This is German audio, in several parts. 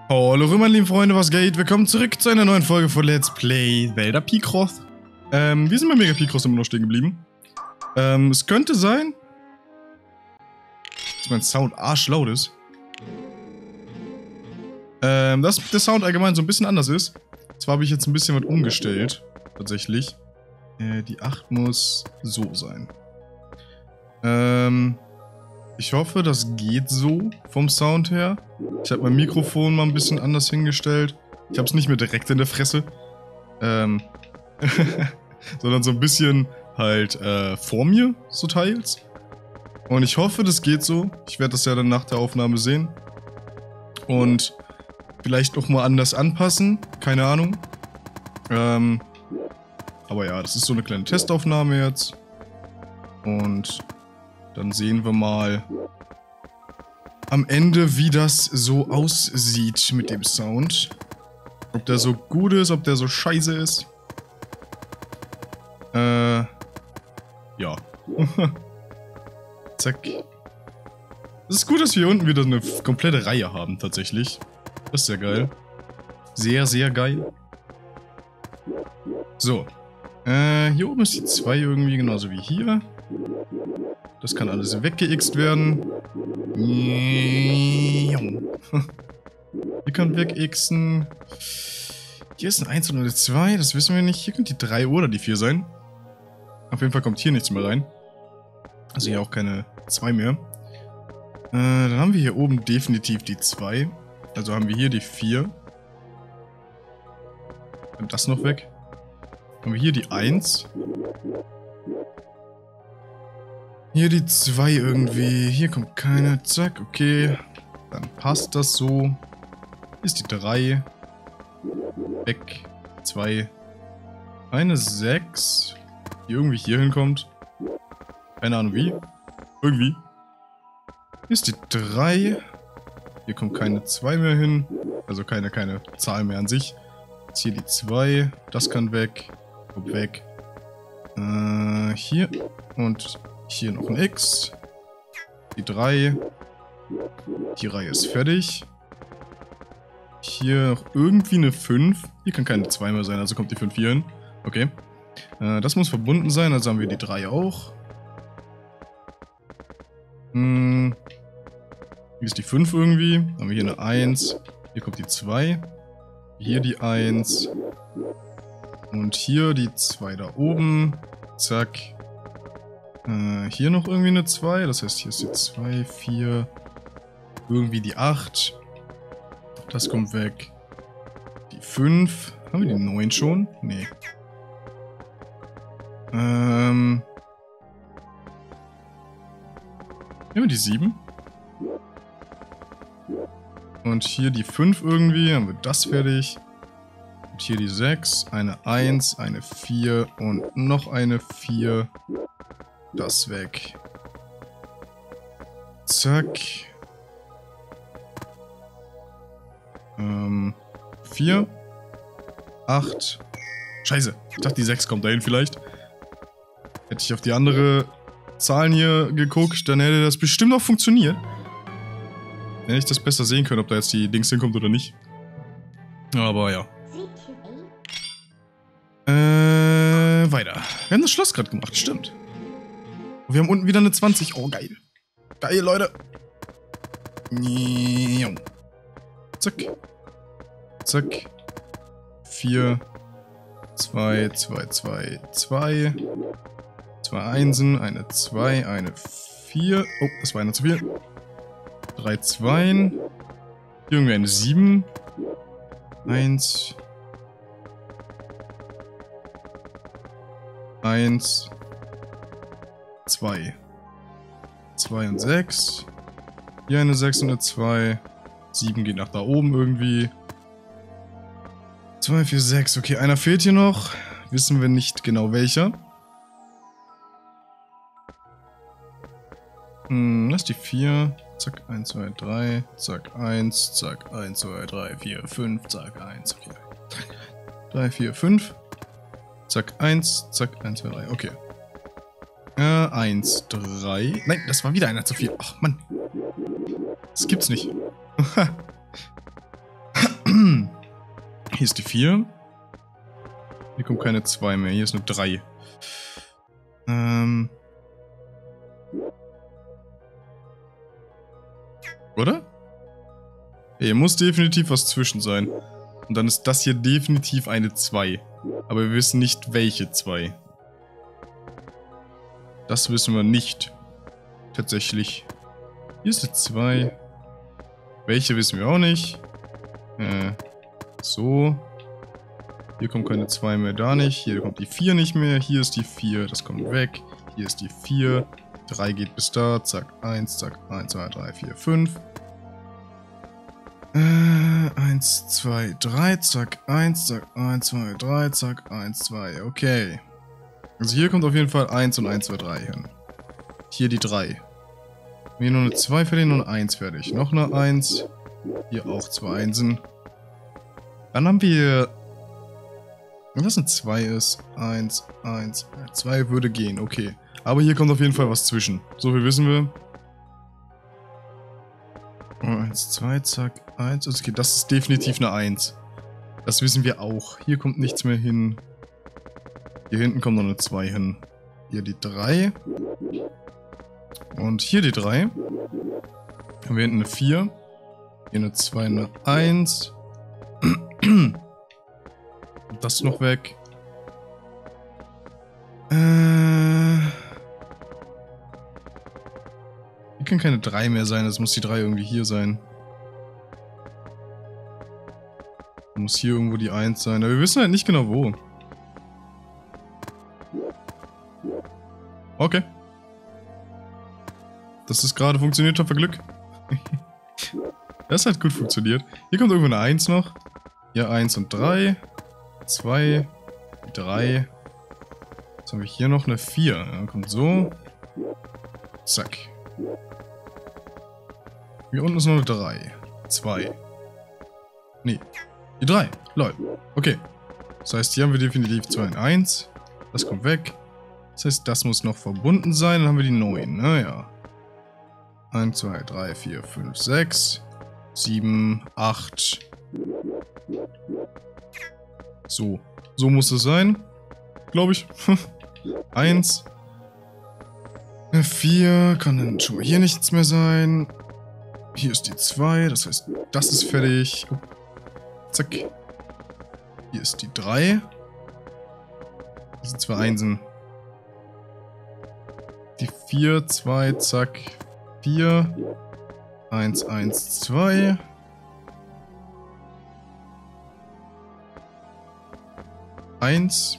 Hallo meine lieben Freunde, was geht? Willkommen zurück zu einer neuen Folge von Let's Play Zelda Picross. Wir sind bei Mega Picross immer noch stehen geblieben. Es könnte sein, dass mein Sound arschlaut ist. Dass der Sound allgemein so ein bisschen anders ist. Zwar habe ich jetzt ein bisschen was umgestellt, tatsächlich. Die 8 muss so sein. Ich hoffe, das geht so vom Sound her. Ich habe mein Mikrofon mal ein bisschen anders hingestellt. Ich habe es nicht mehr direkt in der Fresse. Sondern so ein bisschen halt vor mir, so teils. Und ich hoffe, das geht so. Ich werde das ja dann nach der Aufnahme sehen. Und vielleicht auch mal anders anpassen. Keine Ahnung. Aber ja, das ist so eine kleine Testaufnahme jetzt. Und dann sehen wir mal am Ende, wie das so aussieht mit dem Sound. Ob der so gut ist, ob der so scheiße ist. Ja. Zack. Es ist gut, dass wir hier unten wieder eine komplette Reihe haben, tatsächlich. Das ist sehr geil. Sehr, sehr geil. So. Hier oben ist die 2 irgendwie genauso wie hier. Das kann alles weggeixt werden. Hier kann wegixen. Hier ist eine 1 und eine 2, das wissen wir nicht. Hier könnte die 3 oder die 4 sein. Auf jeden Fall kommt hier nichts mehr rein. Also hier auch keine 2 mehr. Dann haben wir hier oben definitiv die 2. Also haben wir hier die 4. Und das noch weg. Haben wir hier die 1. Hier die 2 irgendwie. Hier kommt keine. Zack, okay. Dann passt das so. Hier ist die 3. Weg. 2. Eine 6. Die irgendwie hier hinkommt. Keine Ahnung wie. Irgendwie. Hier ist die 3. Hier kommt keine 2 mehr hin. Also keine Zahl mehr an sich. Jetzt hier die 2. Das kann weg. Kommt weg. Hier. Und hier noch ein X. Die 3. Die Reihe ist fertig. Hier noch irgendwie eine 5. Hier kann keine 2 mehr sein, also kommt die 5 hier hin. Okay. Das muss verbunden sein, also haben wir die 3 auch. Hier ist die 5 irgendwie. Dann haben wir hier eine 1. Hier kommt die 2. Hier die 1. Und hier die 2 da oben. Zack. Hier noch irgendwie eine 2. Das heißt, hier ist die 2, 4. Irgendwie die 8. Das kommt weg. Die 5. Haben wir die 9 schon? Nee. Haben wir die 7? Und hier die 5 irgendwie. Haben wir das fertig. Und hier die 6. Eine 1, eine 4 und noch eine 4. Das weg. Zack. 4. 8. Scheiße. Ich dachte, die 6 kommt dahin vielleicht. Hätte ich auf die andere Zahlen hier geguckt, dann hätte das bestimmt auch funktioniert. Dann hätte ich das besser sehen können, ob da jetzt die Dings hinkommt oder nicht. Aber ja. Weiter. Wir haben das Schloss gerade gemacht, stimmt. Und wir haben unten wieder eine 20. Oh, geil. Geil, Leute. Zack. Zack. 4. 2, 2, 2, 2. 2 Einsen, eine 2, eine 4. Oh, das war eine zu viel. 3 Zweien. Hier irgendwie eine 7. 1. 1. 2. 2 und 6. Hier eine 6 und eine 2. 7 geht nach da oben irgendwie. 2, 4, 6. Okay, einer fehlt hier noch. Wissen wir nicht genau welcher. Das ist die 4. Zack, 1, 2, 3. Zack, 1. Zack, 1, 2, 3, 4, 5. Zack, 1. Okay. 3, 4, 5. Zack, 1. Zack, 1, 2, 3. Okay. 1, 3. Nein, das war wieder einer zu viel. Ach, Mann. Das gibt's nicht. Hier ist die 4. Hier kommt keine 2 mehr. Hier ist eine 3. Oder? Hier muss definitiv was zwischen sein. Und dann ist das hier definitiv eine 2. Aber wir wissen nicht, welche 2. Das wissen wir nicht. Tatsächlich. Hier ist eine 2. Welche wissen wir auch nicht. So. Hier kommt keine 2 mehr, da nicht. Hier kommt die 4 nicht mehr. Hier ist die 4, das kommt weg. Hier ist die 4. 3 geht bis da. Zack, 1, zack, 1, 2, 3, 4, 5. 1, 2, 3, zack, 1, zack, 1, 2, 3, zack, 1, 2. Okay. Also hier kommt auf jeden Fall 1 und 1, 2, 3 hin. Hier die 3. Hier nur eine 2 fertig, nur eine 1 fertig. Noch eine 1. Hier auch 2 Einsen. Dann haben wir... Wenn das eine 2 ist, 1, 1, 2 würde gehen, okay. Aber hier kommt auf jeden Fall was zwischen. So viel wissen wir. 1, 2, zack, 1. Okay, das ist definitiv eine 1. Das wissen wir auch. Hier kommt nichts mehr hin. Hier hinten kommt noch eine 2 hin. Hier die 3. Und hier die 3. Haben wir hinten eine 4. Hier eine 2, eine 1. Das noch weg. Hier kann keine 3 mehr sein, das muss die 3 irgendwie hier sein. Muss hier irgendwo die 1 sein, aber wir wissen halt nicht genau wo. Okay. Dass das gerade funktioniert hat, war Glück. Das hat gut funktioniert. Hier kommt irgendwo eine 1 noch. Hier 1 und 3. 2. 3. Jetzt haben wir hier noch eine 4. Dann kommt so. Zack. Hier unten ist noch eine 3. 2. Nee. Die 3. Lol. Okay. Das heißt, hier haben wir definitiv 2 und 1. Das kommt weg. Das heißt, das muss noch verbunden sein. Dann haben wir die 9. Naja. 1, 2, 3, 4, 5, 6. 7, 8. So. So muss es sein. Glaube ich. 1. 4. Kann dann schon mal hier nichts mehr sein. Hier ist die 2. Das heißt, das ist fertig. Oh. Zack. Hier ist die 3. Das sind 2 Einsen. Die 4, 2, zack. 4. 1, 1, 2. Eins.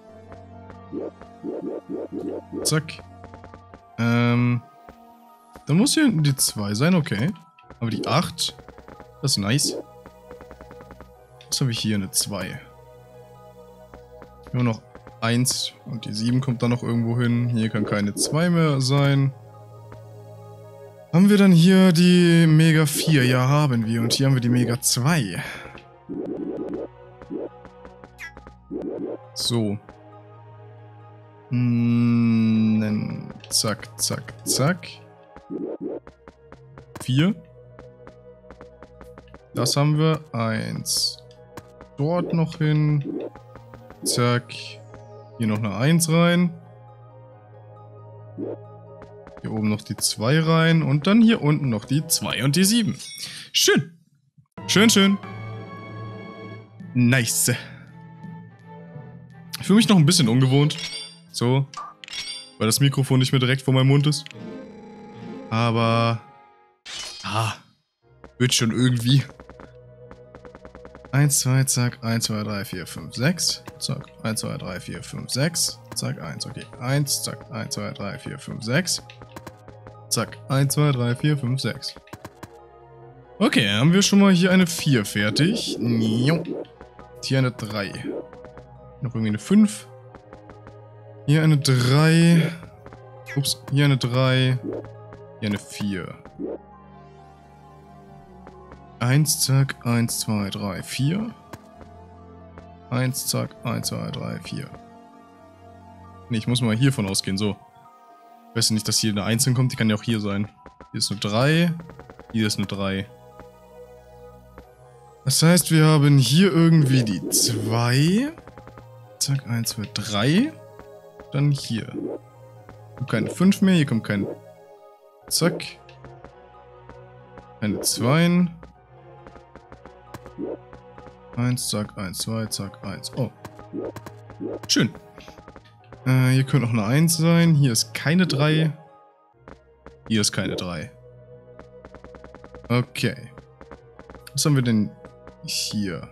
Zack. Dann muss hier hinten die 2 sein, okay. Aber die 8. Das ist nice. Was habe ich hier? Eine 2. Nur noch 1 und die 7 kommt dann noch irgendwo hin. Hier kann keine 2 mehr sein. Haben wir dann hier die Mega 4? Ja, haben wir. Und hier haben wir die Mega 2. So. Zack, zack, zack. 4. Das haben wir. 1. Dort noch hin. Zack. Hier noch eine 1 rein. Hier oben noch die 2 rein. Und dann hier unten noch die 2 und die 7. Schön. Schön, schön. Nice. Ich fühle mich noch ein bisschen ungewohnt. So. Weil das Mikrofon nicht mehr direkt vor meinem Mund ist. Aber... wird schon irgendwie. 1, 2, zack. 1, 2, 3, 4, 5, 6. Zack. 1, 2, 3, 4, 5, 6. Zack. 1, okay. 1, zack. 1, 2, 3, 4, 5, 6. Zack. 1, 2, 3, 4, 5, 6. Okay, haben wir schon mal hier eine 4 fertig. Hier eine 3. Noch irgendwie eine 5. Hier eine 3. Ups, hier eine 3. Hier eine 4. 1, zack, 1, 2, 3, 4. 1, zack, 1, 2, 3, 4. Ne, ich muss mal hiervon ausgehen, so. Ich weiß nicht, dass hier eine 1 hinkommt, die kann ja auch hier sein. Hier ist eine 3. Hier ist eine 3. Das heißt, wir haben hier irgendwie die 2. Zack, 1, 2, 3. Dann hier. Kommt keine 5 mehr, hier kommt kein... Zack. Keine 2. 1, zack, 1, 2, zack, 1. Oh. Schön. Hier könnte noch eine 1 sein. Hier ist keine 3. Hier ist keine 3. Okay. Was haben wir denn hier?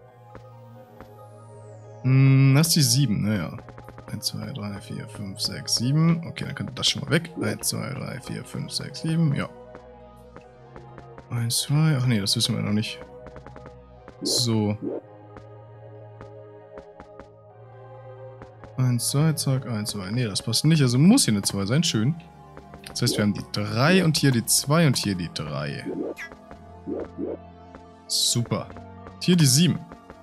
Das ist die 7, naja. 1, 2, 3, 4, 5, 6, 7. Okay, dann kann das schon mal weg. 1, 2, 3, 4, 5, 6, 7. Ja. 1, 2. Ach nee, das wissen wir noch nicht. So. 1, 2, zack, 1, 2. Nee, das passt nicht. Also muss hier eine 2 sein. Schön. Das heißt, wir haben die 3 und hier die 2 und hier die 3. Super. Hier die 7.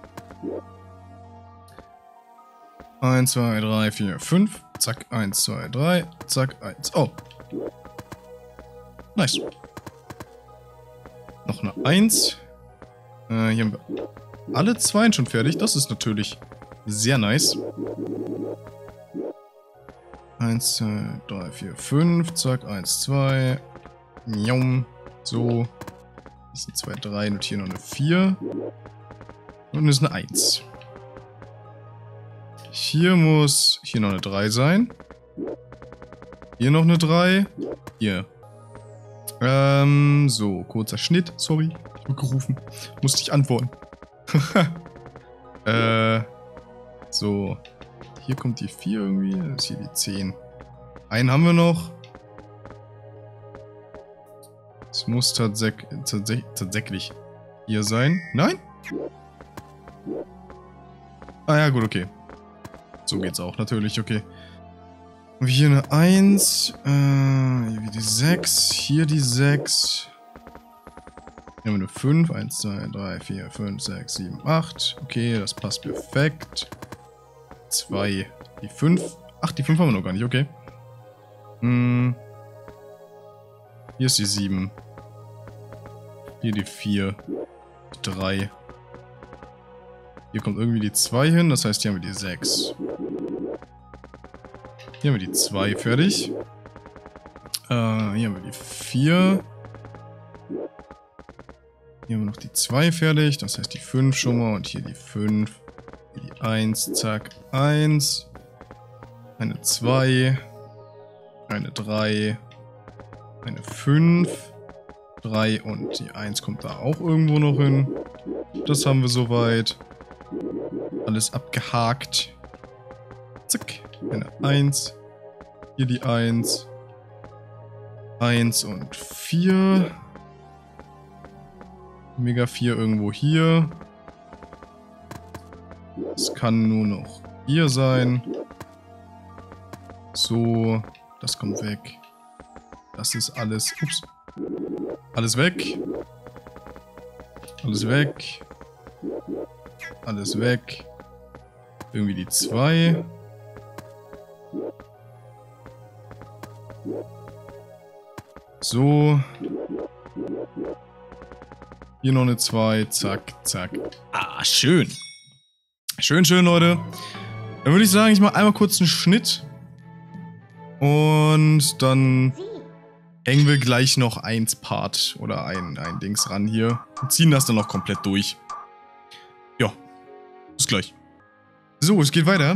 1, 2, 3, 4, 5. Zack, 1, 2, 3. Zack, 1. Oh. Nice. Noch eine 1. Hier haben wir alle 2 schon fertig. Das ist natürlich sehr nice. 1, 2, 3, 4, 5. Zack, 1, 2. Njom. So. Das sind 2, 3 und hier noch eine 4. Und das ist eine 1. Hier muss hier noch eine 3 sein. Hier noch eine 3. Hier. So, kurzer Schnitt. Sorry, ich wurde gerufen. Musste ich antworten. So. Hier kommt die 4 irgendwie. Das ist hier die 10. Einen haben wir noch. Es muss tatsächlich hier sein. Nein? Ah ja, gut, okay. So geht's auch, natürlich, okay. Und hier eine 1. Hier die 6. Hier die 6. Hier haben wir eine 5. 1, 2, 3, 4, 5, 6, 7, 8. Okay, das passt perfekt. 2. Die 5. Ach, die 5 haben wir noch gar nicht, okay. Hier ist die 7. Hier die 4. Die 3. Hier kommt irgendwie die 2 hin, das heißt, hier haben wir die 6. Hier haben wir die 2 fertig. Hier haben wir die 4. Hier haben wir noch die 2 fertig, das heißt die 5 schon mal. Und hier die 5. Hier die 1, zack, 1. Eine 2. Eine 3. Eine 5. 3 und die 1 kommt da auch irgendwo noch hin. Das haben wir soweit. Alles abgehakt. Zack. Eine 1. Hier die 1. 1 und 4. Mega 4 irgendwo hier. Es kann nur noch hier sein. So. Das kommt weg. Das ist alles. Ups. Alles weg. Alles weg. Alles weg. Irgendwie die 2. So. Hier noch eine 2. Zack, zack. Ah, schön. Schön, schön, Leute. Dann würde ich sagen, ich mache einmal kurz einen Schnitt. Und dann hängen wir gleich noch eins Part oder ein Dings ran hier. Und ziehen das dann noch komplett durch. Ja. Bis gleich. So, es geht weiter.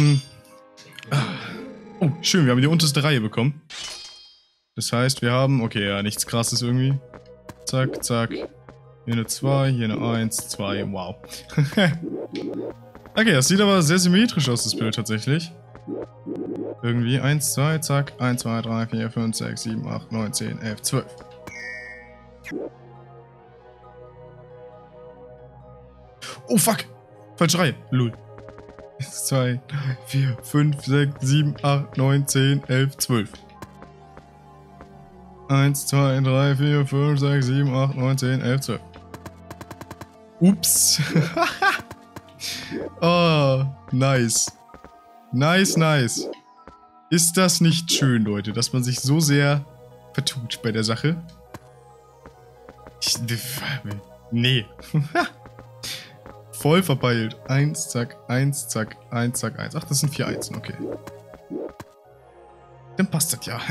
Oh, schön, wir haben die unterste Reihe bekommen. Das heißt, wir haben... Okay, ja, nichts krasses irgendwie. Zack, zack. Hier eine 2, hier eine 1, 2. Wow. Okay, das sieht aber sehr symmetrisch aus, das Bild tatsächlich. Irgendwie 1, 2, zack. 1, 2, 3, 4, 5, 6, 7, 8, 9, 10, 11, 12. Oh, fuck. Falsche Reihe. Lul. 1, 2, 3, 4, 5, 6, 7, 8, 9, 10, 11, 12. 1, 2, 3, 4, 5, 6, 7, 8, 9, 10, 11, 12. Ups. Oh, nice. Nice, nice. Ist das nicht schön, Leute, dass man sich so sehr vertut bei der Sache? Nee. voll verpeilt. 1, zack, 1, zack, 1, zack, 1. Ach, das sind 4 Einsen, okay. Dann passt das ja.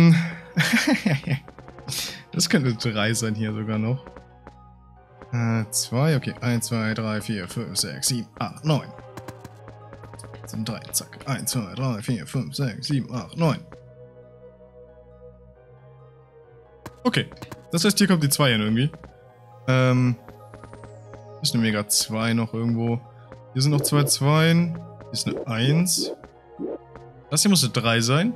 Das könnte 3 sein hier sogar noch. 2, okay. 1, 2, 3, 4, 5, 6, 7, 8, 9. Das sind 3, zack. 1, 2, 3, 4, 5, 6, 7, 8, 9. Okay. Das heißt, hier kommt die 2 hin irgendwie. Ist eine Mega 2 noch irgendwo. Hier sind noch 2 Zweien. Hier ist eine 1. Das hier muss eine 3 sein.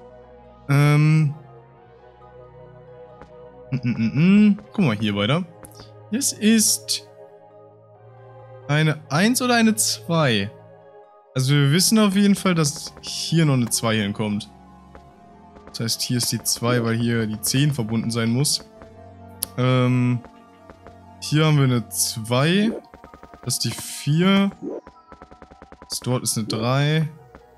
Guck mal hier weiter. Es ist eine 1 oder eine 2. Also wir wissen auf jeden Fall, dass hier noch eine 2 hinkommt. Das heißt, hier ist die 2, weil hier die 10 verbunden sein muss. Hier haben wir eine 2. Das ist die 4. Das dort ist eine 3.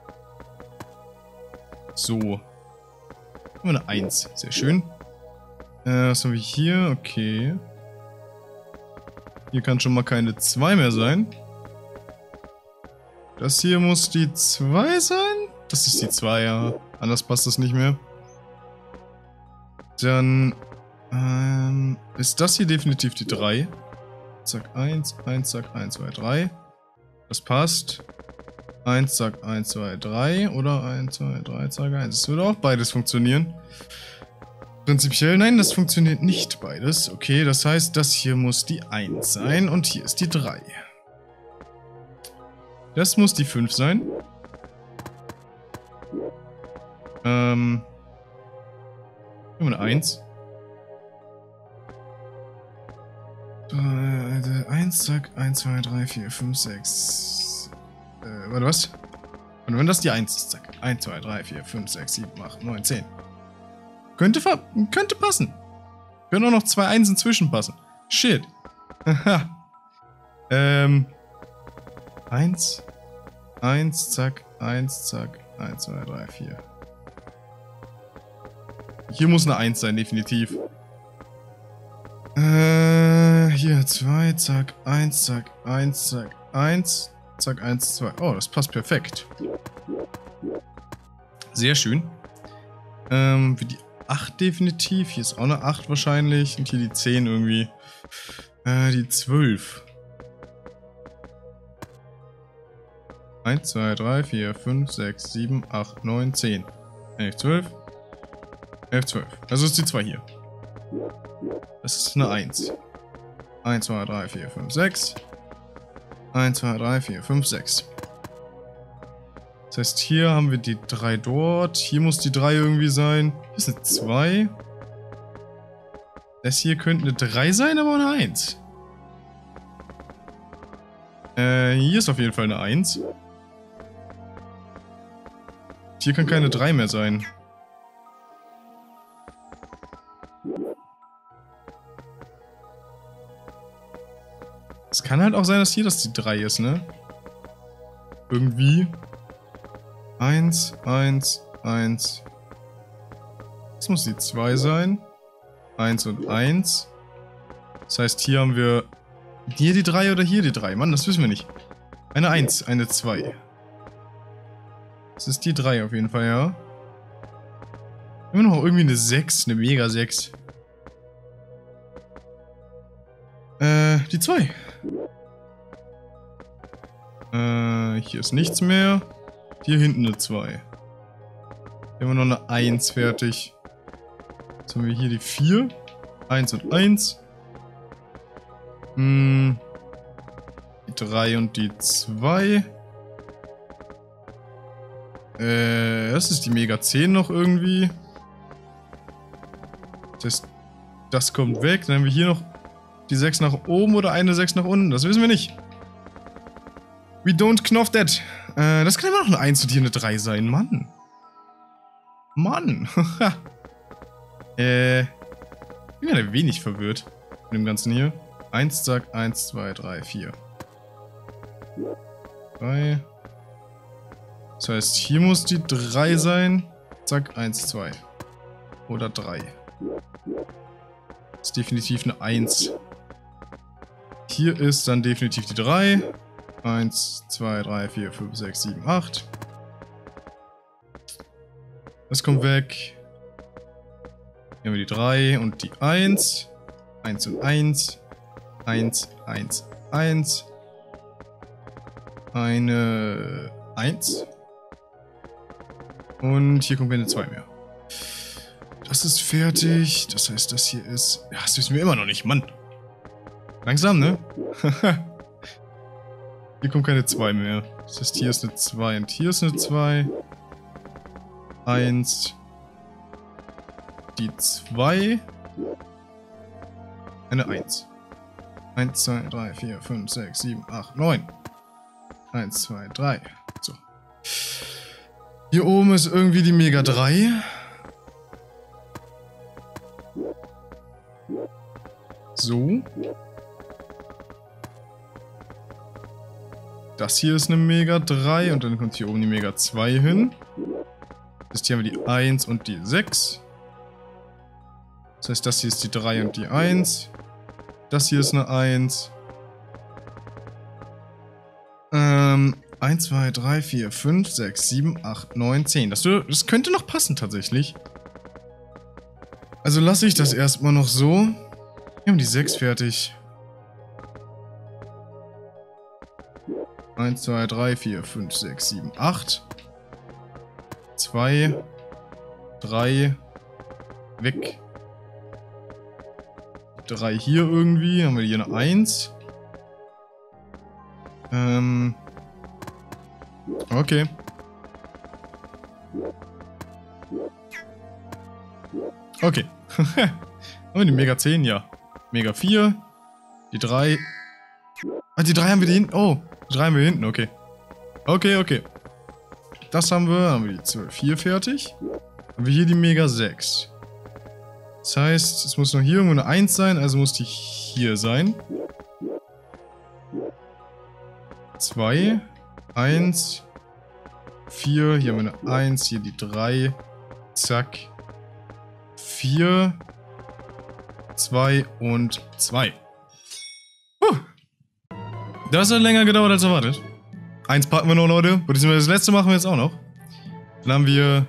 So. Haben wir eine 1. Sehr schön. Was haben wir hier? Okay. Hier kann schon mal keine 2 mehr sein. Das hier muss die 2 sein? Das ist die 2, ja. Anders passt das nicht mehr. Dann ist das hier definitiv die 3. Zack, 1, 1, zack, 1, 2, 3. Das passt. 1, zack, 1, 2, 3. Oder 1, 2, 3, zack, 1. Das würde auch beides funktionieren. Prinzipiell, nein, das funktioniert nicht beides. Okay, das heißt, das hier muss die 1 sein und hier ist die 3. Das muss die 5 sein. Immer eine 1. 1, zack, 1, 2, 3, 4, 5, 6. Warte, was? Und wenn das die 1 ist, zack. 1, 2, 3, 4, 5, 6, 7, 8, 9, 10. Könnte passen. Können auch noch 2 Einsen zwischenpassen. Shit. Haha. 1, 1, zack, 1, zack, 1, 2, 3, 4. Hier muss eine 1 sein, definitiv. Hier 2, zack, 1, zack, 1, zack, 1, zack, 1, 2. Oh, das passt perfekt. Sehr schön. Wie die 8 definitiv. Hier ist auch eine 8 wahrscheinlich. Und hier die 10 irgendwie. Die 12. 1, 2, 3, 4, 5, 6, 7, 8, 9, 10. 11, 12. 11, 12. Also ist die 2 hier. Das ist eine 1. 1, 2, 3, 4, 5, 6. 1, 2, 3, 4, 5, 6. Das heißt, hier haben wir die 3 dort. Hier muss die 3 irgendwie sein. Hier ist eine 2. Das hier könnte eine 3 sein, aber eine 1. Hier ist auf jeden Fall eine 1. Hier kann keine 3 mehr sein. Es kann halt auch sein, dass hier das die 3 ist, ne? Irgendwie. 1, 1, 1. Das muss die 2 sein. 1 und 1. Das heißt, hier haben wir hier die 3 oder hier die 3. Mann, das wissen wir nicht. Eine 1, eine 2. Das ist die 3 auf jeden Fall, ja. Immer noch irgendwie eine 6, eine Mega 6. Die 2. Hier ist nichts mehr. Hier hinten eine 2. Hier haben wir noch eine 1 fertig. Jetzt haben wir hier die 4. 1 und 1. Die 3 und die 2. Das ist die Mega 10 noch irgendwie. Das kommt weg. Dann haben wir hier noch die 6 nach oben oder eine 6 nach unten. Das wissen wir nicht. We don't knoff that. Das kann immer noch eine 1 und hier eine 3 sein. Mann. Mann. Ich bin ein wenig verwirrt mit dem Ganzen hier. 1, zack, 1, 2, 3, 4. 3. Das heißt, hier muss die 3 sein. Zack, 1, 2. Oder 3. Das ist definitiv eine 1. Hier ist dann definitiv die 3. 1, 2, 3, 4, 5, 6, 7, 8. Das kommt weg. Hier haben wir die 3 und die 1. 1 und 1. 1, 1, 1. Eine 1. Und hier kommt keine 2 mehr. Das ist fertig. Das heißt, das hier ist... Ja, das wissen wir immer noch nicht, Mann. Langsam, ne? Hier kommt keine 2 mehr. Das heißt, hier ist eine 2 und hier ist eine 2. 1. Die 2. Eine 1. 1, 2, 3, 4, 5, 6, 7, 8, 9. 1, 2, 3. So. Hier oben ist irgendwie die Mega 3. So. Das hier ist eine Mega 3 und dann kommt hier oben die Mega 2 hin. Das hier haben wir die 1 und die 6. Das heißt, das hier ist die 3 und die 1. Das hier ist eine 1. 1, 2, 3, 4, 5, 6, 7, 8, 9, 10. Das könnte noch passen tatsächlich. Also lasse ich das erstmal noch so. Wir haben die 6 fertig. 1, 2, 3, 4, 5, 6, 7, 8. 2, 3, weg. 3 hier irgendwie. Haben wir hier eine 1. Okay. Okay. Haben wir die Mega 10? Ja. Mega 4. Die 3. Ah, die 3 haben wir die hinten. Oh, die 3 haben wir hinten. Okay. Okay, okay. Das haben wir. Haben wir die 12 hier fertig. Haben wir hier die Mega 6. Das heißt, es muss noch hier irgendwo eine 1 sein, also muss die hier sein. 2, 1, 4, hier haben wir eine 1, hier die 3, zack, 4, 2 und 2. Das hat länger gedauert als erwartet. 1 packen wir noch, Leute. Das letzte machen wir jetzt auch noch. Dann haben wir,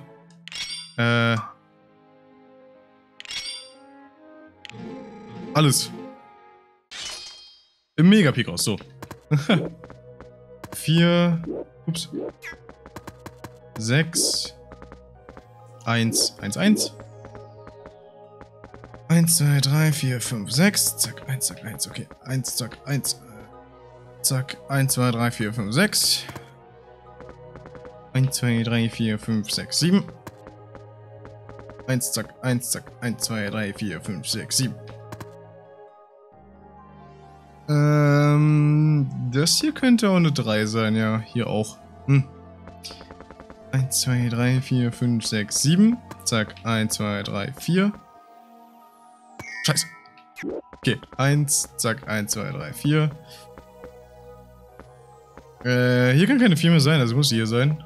alles. Im Mega-Peak raus, so. 4, ups. 6, 1, 1, 1. 1, 2, 3, 4, 5, 6. Zack, 1, zack, 1, okay. 1, zack, 1. Zack, 1, 2, 3, 4, 5, 6. 1, 2, 3, 4, 5, 6, 7. 1, zack, 1, zack, 1, 2, 3, 4, 5, 6, 7. Das hier könnte auch eine 3 sein, ja. Hier auch. 1, 2, 3, 4, 5, 6, 7. Zack, 1, 2, 3, 4. Scheiße. Okay, 1, zack, 1, 2, 3, 4. Hier kann keine 4 mehr sein, also muss die hier sein.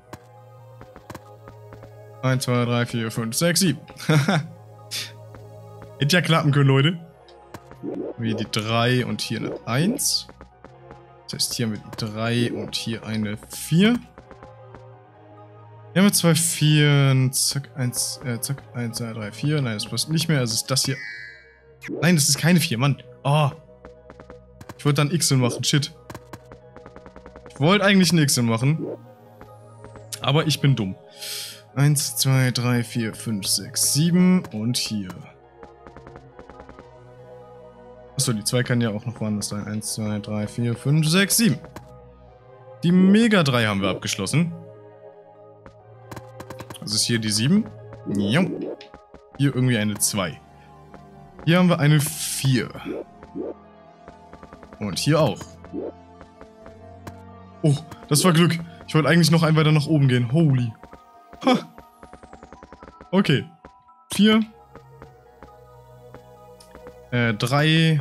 1, 2, 3, 4, 5, 6, 7. Hätte ja klappen können, Leute. Hier die 3 und hier eine 1. Das heißt, hier haben wir die 3 und hier eine 4. Hier haben wir 2 4. Zack, 1, zack, 1, 2, 3, 4. Nein, das passt nicht mehr. Also ist das hier. Nein, das ist keine 4, Mann. Oh. Ich wollte dann X machen, shit. Ich wollte eigentlich ein X machen. Aber ich bin dumm. 1, 2, 3, 4, 5, 6, 7 und hier. Achso, die 2 kann ja auch noch woanders sein. 1, 2, 3, 4, 5, 6, 7. Die Mega 3 haben wir abgeschlossen. Das ist hier die 7. Ja. Hier irgendwie eine 2. Hier haben wir eine 4. Und hier auch. Oh, das war Glück. Ich wollte eigentlich noch ein weiter nach oben gehen. Holy. Ha. Okay. 4. 3.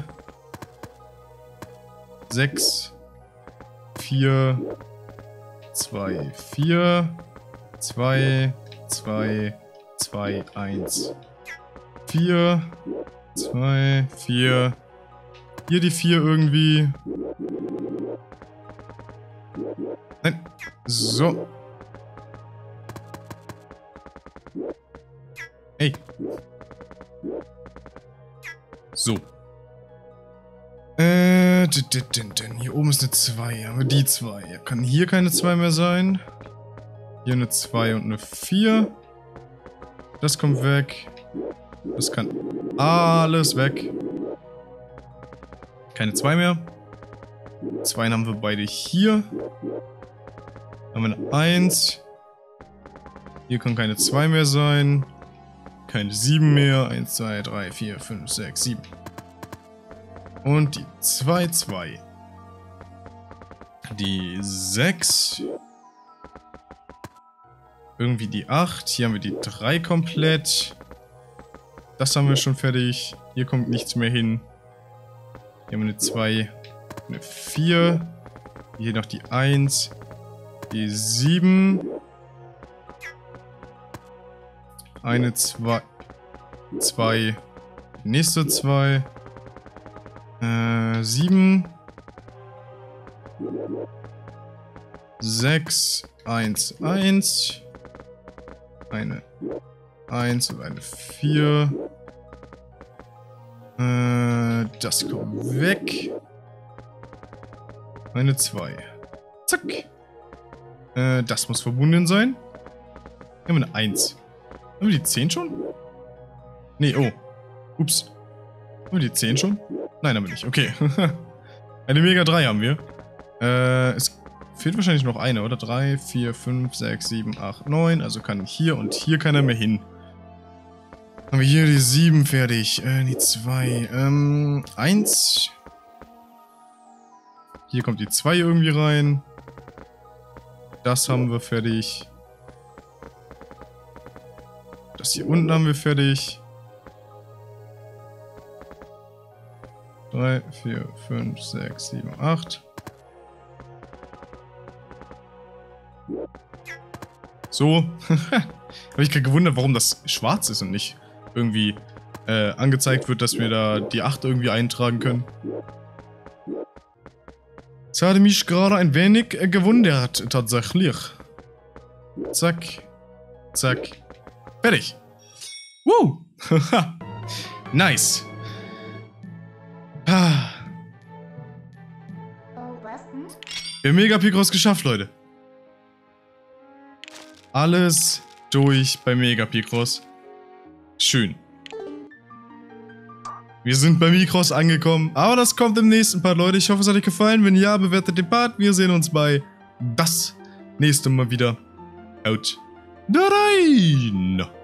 6. 4. 2. 4. 2. 2. 2. 1. 4. 2. 4. Hier die 4 irgendwie. Nein. So. Hey. So. Hier oben ist eine 2. Haben wir die 2. Kann hier keine 2 mehr sein. Hier eine 2 und eine 4. Das kommt weg. Das kann alles weg. Keine 2 mehr. 2 haben wir beide hier. Dann haben wir eine 1. Hier kann keine 2 mehr sein. Keine 7 mehr. 1, 2, 3, 4, 5, 6, 7. Und die 2, 2. Die 6. Irgendwie die 8. Hier haben wir die 3 komplett. Das haben wir schon fertig. Hier kommt nichts mehr hin. Hier haben wir eine 2. Eine 4. Hier noch die 1. Die 7. Eine 2. 2. Nächste 2. 7. 6. 1, 1. Eine 1 und eine 4. Das kommt weg. Eine 2. Zack. Das muss verbunden sein. Hier haben wir eine 1. Haben wir die 10 schon? Nee, oh. Ups. Haben wir die 10 schon? Nein, haben wir nicht. Okay. Eine Mega 3 haben wir. Es fehlt wahrscheinlich noch eine, oder? 3, 4, 5, 6, 7, 8, 9. Also kann hier und hier keiner mehr hin. Haben wir hier die 7 fertig. Die 2. 1. Hier kommt die 2 irgendwie rein. Das haben wir fertig. Das hier unten haben wir fertig. 3, 4, 5, 6, 7, 8. So. Habe ich gerade gewundert, warum das schwarz ist und nicht irgendwie angezeigt wird, dass wir da die 8 irgendwie eintragen können. Das hatte mich gerade ein wenig gewundert, tatsächlich. Zack. Zack. Fertig. Woo! Nice. Wir haben Mega-Picross geschafft, Leute. Alles durch bei Mega-Picross. Schön. Wir sind bei Micross angekommen, aber das kommt im nächsten Part, Leute. Ich hoffe, es hat euch gefallen. Wenn ja, bewertet den Part. Wir sehen uns bei das nächste Mal wieder. Haut rein!